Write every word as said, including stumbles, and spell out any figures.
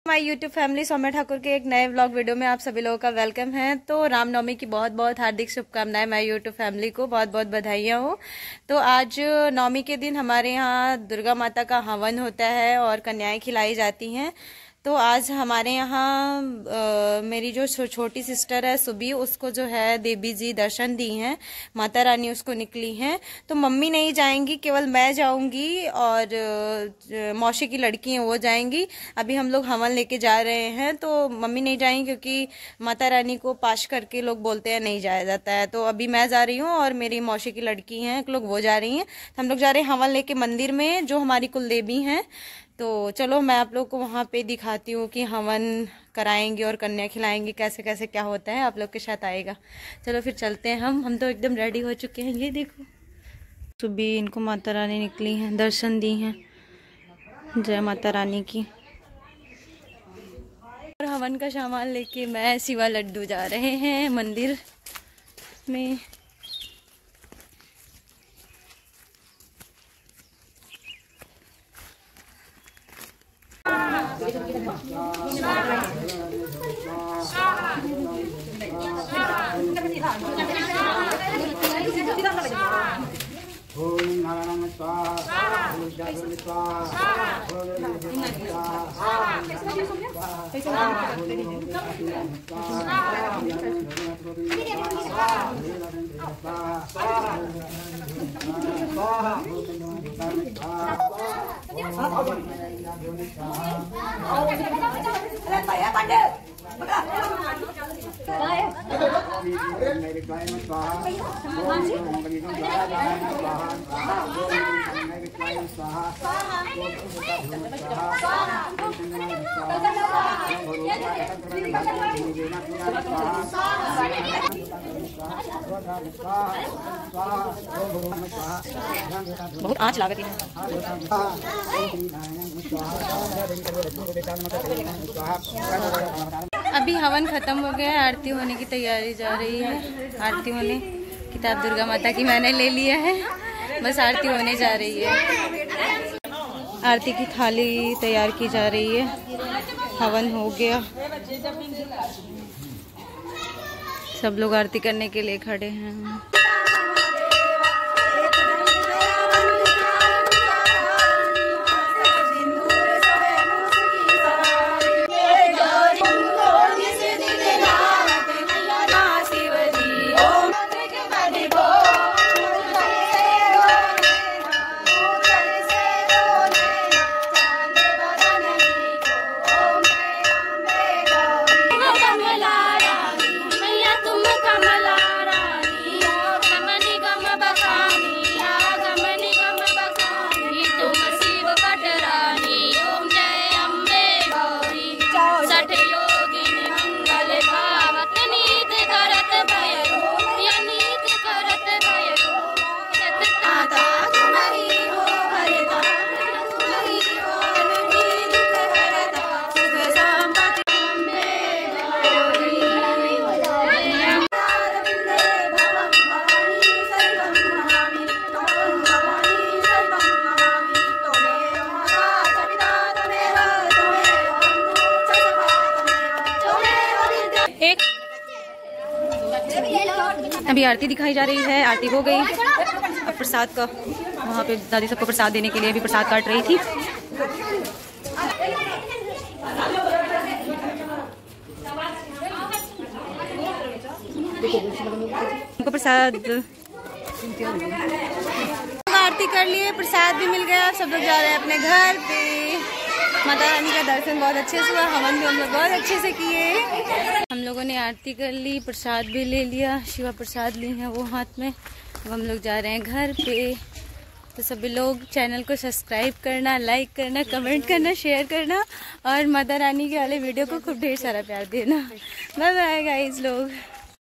My YouTube family, Saumya Thakur के एक नए व्लॉग वीडियो में आप सभी लोगों का वेलकम है। तो रामनवमी की बहुत बहुत हार्दिक शुभकामनाएं। माय यूट्यूब फैमिली को बहुत बहुत बधाइयाँ हो। तो आज नवमी के दिन हमारे यहाँ दुर्गा माता का हवन होता है और कन्याएं खिलाई जाती हैं। तो आज हमारे यहाँ मेरी जो छोटी सिस्टर है सुबी, उसको जो है देवी जी दर्शन दी हैं, माता रानी उसको निकली हैं। तो मम्मी नहीं जाएंगी, केवल मैं जाऊंगी और मौसी की लड़की हैं वो जाएंगी। अभी हम लोग हवन लेके जा रहे हैं, तो मम्मी नहीं जाएंगी क्योंकि माता रानी को पाश करके लोग बोलते हैं नहीं जाया जाता है। तो अभी मैं जा रही हूँ और मेरी मौसी की लड़की हैं लोग, वो जा रही हैं। तो हम लोग जा रहे हैं हवन लेके मंदिर में, जो हमारी कुलदेवी हैं। तो चलो मैं आप लोग को वहाँ पे दिखाती हूँ कि हवन कराएंगे और कन्या खिलाएंगे, कैसे कैसे क्या होता है, आप लोग के साथ आएगा। चलो फिर चलते हैं हम हम तो एकदम रेडी हो चुके हैं। ये देखो सुबह इनको माता रानी निकली हैं, दर्शन दी हैं। जय माता रानी की। और हवन का सामान लेके मैं शिवा लड्डू जा रहे हैं मंदिर में। ओम नारायण स्वाहा, ओम जागरण स्वाहा, बहुत आँच लागती है। अभी हवन खत्म हो गया है, आरती होने की तैयारी जा रही है। आरती होने किताब दुर्गा माता की मैंने ले लिया है, बस आरती होने जा रही है। आरती की थाली तैयार की जा रही है। हवन हो गया, सब लोग आरती करने के लिए खड़े हैं। अभी आरती दिखाई जा रही है, आरती हो गई। अब प्रसाद का वहाँ पे दादी सबको प्रसाद देने के लिए अभी प्रसाद काट रही थी। उनको प्रसाद आरती कर लिए, प्रसाद भी मिल गया। सब लोग जा रहे हैं अपने घर पे। माता रानी का दर्शन बहुत अच्छे से हुआ, हवन भी हम लोग बहुत अच्छे से किए। हम लोगों ने आरती कर ली, प्रसाद भी ले लिया, शिवा प्रसाद ली है वो हाथ में। अब हम लोग जा रहे हैं घर पे। तो सभी लोग चैनल को सब्सक्राइब करना, लाइक करना, कमेंट करना, शेयर करना और माता रानी के वाले वीडियो को खूब ढेर सारा प्यार देना। बाय बाय गाइस लोग।